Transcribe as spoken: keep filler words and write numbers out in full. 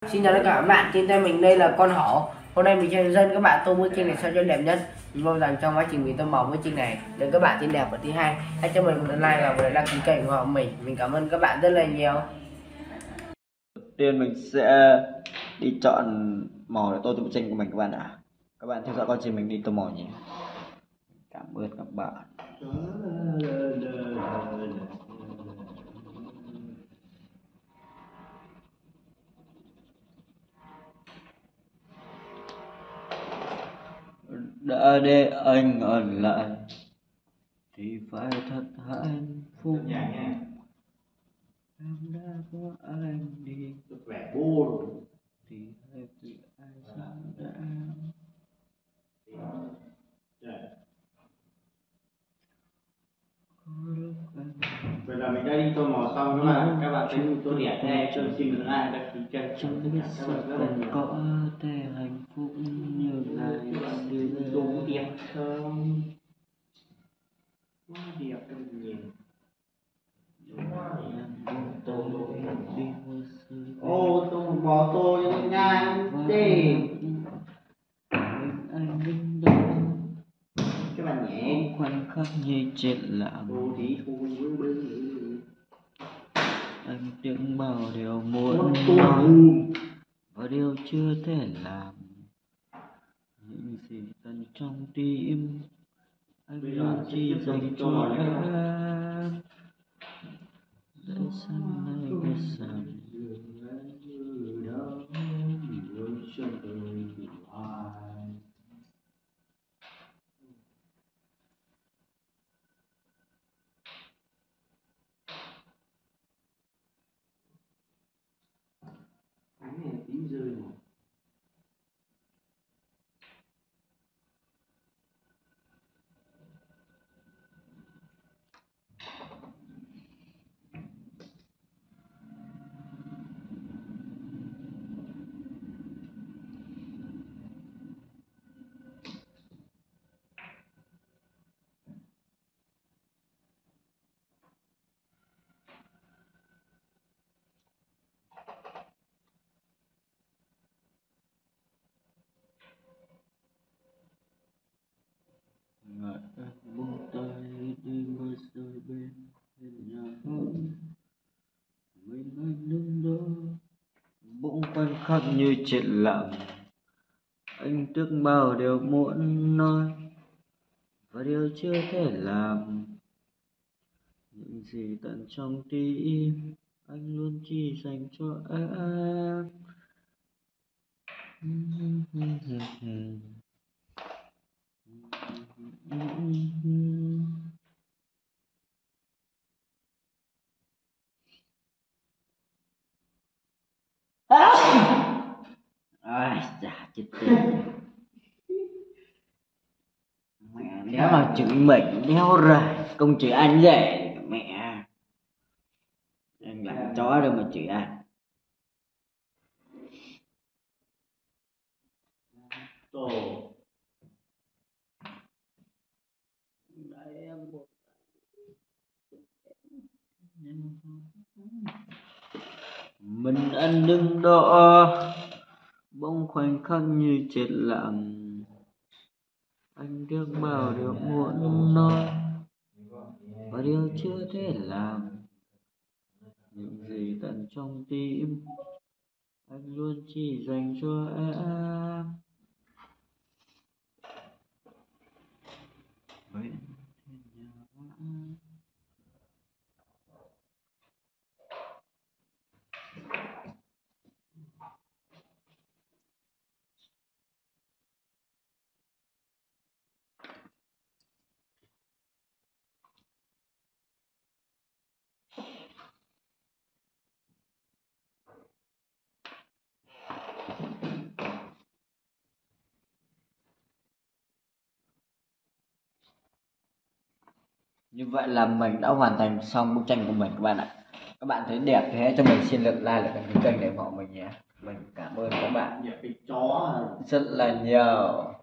Xin chào tất cả các bạn, trên tay mình đây là con hổ. Hôm nay mình sẽ hướng dẫn các bạn tô bức tranh này sao cho đẹp nhất. Mình mong rằng trong quá trình mình tô màu bức tranh này được các bạn tin đẹp và tin hay. Hãy cho mình một like và một đăng ký kênh ủng hộ mình. Mình cảm ơn các bạn rất là nhiều. Đầu tiên mình sẽ đi chọn màu để tô bức tranh của mình các bạn ạ. Các bạn theo dõi con trình mình đi tô màu nhé. Cảm ơn các bạn. Đã để anh ở lại thì phải thật hạnh phúc. Em đã có anh đi vẻ bô rồi thì hãy vì ai sống đã. Vậy là mình đã đi tô màu xong các bạn, các bạn thấy mình tô đẹp hay tôi xin được like đăng ký kênh cho tất cả các bạn rất là nhiều. Có thể hạnh phúc như ngày xưa. Tô đẹp không? Quá đẹp trong nhìn. Ô tô một bó tô cho ngang tê. Các bạn nhé. Khoảnh khắc như chết lặng. Tô tí thu với bên. Anh tiếng bao điều muốn nói và điều chưa thể làm. Những gì tận trong tim anh luôn chỉ dành cho em. Để sáng nay biết rằng Ánh này tí rơi rồi. ngại em buông tay đi mơ rơi bên bên nhà hơn. Mình anh đứng đó bỗng khoảnh khắc như chết lặng. Anh tiếc bao điều muốn nói và điều chưa thể làm. Những gì tận trong tim anh luôn chỉ dành cho em. Ai dạ chết tiệt. Mẹ đéo là chửi mình đéo rồi. Công chửi anh vậy mẹ. Anh làm chó đâu mà chửi anh. Tô. Mình anh đứng đó bỗng khoảnh khắc như chết lặng. Anh tiếc bao điều muốn nói và điều chưa thể làm. Những gì tận trong tim anh luôn chỉ dành cho em. Vậy như vậy là mình đã hoàn thành xong bức tranh của mình các bạn ạ. Các bạn thấy đẹp thì hãy cho mình xin lượt like lại cái kênh để ủng hộ mình nhé. Mình cảm ơn các bạn Đẹp cái chó. rất là nhiều.